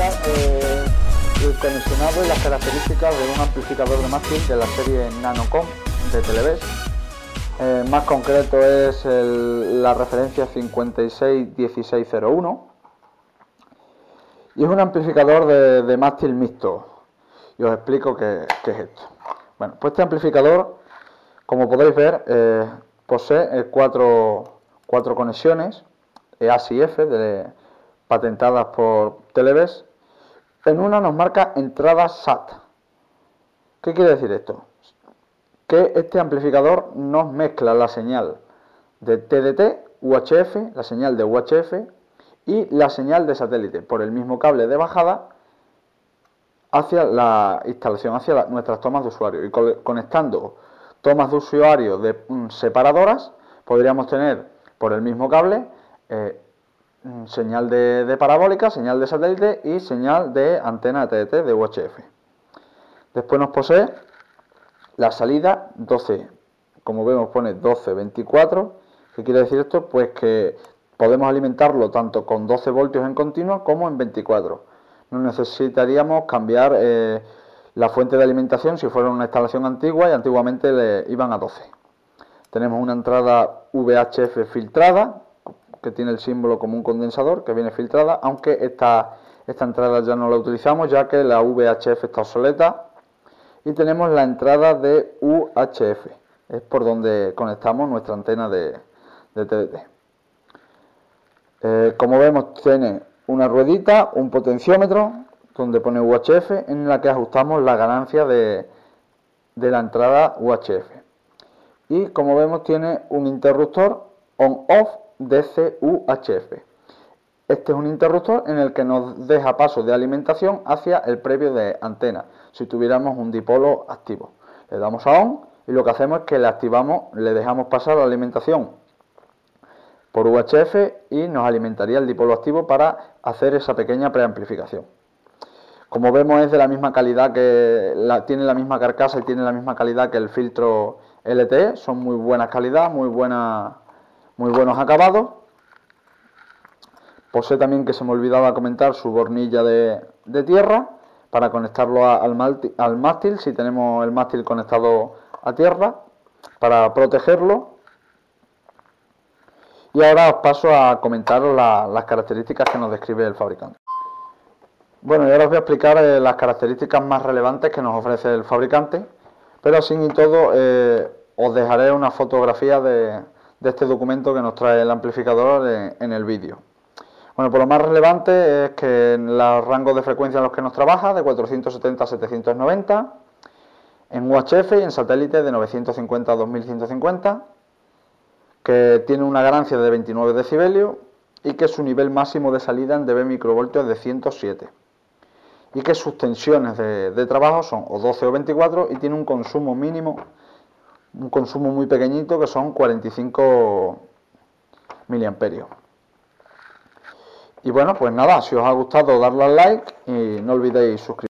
explicar el comisionado y las características de un amplificador de mástil de la serie Nanocom de Televes. Más concreto es la referencia 561601 y es un amplificador de mástil mixto. Y os explico qué es esto. Bueno, pues este amplificador, como podéis ver, posee cuatro conexiones ASI y F patentadas por Televes. En una nos marca entrada SAT. ¿Qué quiere decir esto? Que este amplificador nos mezcla la señal de TDT, UHF, la señal de UHF y la señal de satélite por el mismo cable de bajada hacia la instalación, hacia nuestras tomas de usuario. Y conectando tomas de usuario separadoras, podríamos tener por el mismo cable señal de parabólica, señal de satélite y señal de antena de TDT de UHF. Después nos posee la salida 12, como vemos pone 1224. ¿Qué quiere decir esto? Pues que podemos alimentarlo tanto con 12 voltios en continua como en 24. No necesitaríamos cambiar la fuente de alimentación si fuera una instalación antigua, y antiguamente le iban a 12. Tenemos una entrada VHF filtrada, que tiene el símbolo como un condensador, que viene filtrada, aunque esta entrada ya no la utilizamos, ya que la VHF está obsoleta. Y tenemos la entrada de UHF, es por donde conectamos nuestra antena de TDT. Como vemos, tiene una ruedita, un potenciómetro, donde pone UHF, en la que ajustamos la ganancia de la entrada UHF. Y como vemos, tiene un interruptor on-off DC-UHF. Este es un interruptor en el que nos deja paso de alimentación hacia el previo de antena, si tuviéramos un dipolo activo. Le damos a on y lo que hacemos es que le activamos, le dejamos pasar la alimentación por UHF y nos alimentaría el dipolo activo para hacer esa pequeña preamplificación. Como vemos, es de la misma calidad tiene la misma carcasa y tiene la misma calidad que el filtro LTE. Son muy buenas calidad, muy buenos acabados. Posee también, que se me olvidaba comentar, su bornilla de tierra para conectarlo al mástil, si tenemos el mástil conectado a tierra, para protegerlo. Y ahora os paso a comentaros las características que nos describe el fabricante. Bueno, y ahora os voy a explicar las características más relevantes que nos ofrece el fabricante, pero así y todo os dejaré una fotografía de este documento que nos trae el amplificador en el vídeo. Bueno, pues lo más relevante es que en los rangos de frecuencia en los que nos trabaja, de 470 a 790, en UHF y en satélite de 950 a 2150, que tiene una ganancia de 29 decibelios y que su nivel máximo de salida en dB microvoltios es de 107. Y que sus tensiones de trabajo son o 12 o 24 y tiene un consumo mínimo, un consumo muy pequeñito, que son 45 miliamperios. Y bueno, pues nada, si os ha gustado, darle al like y no olvidéis suscribiros.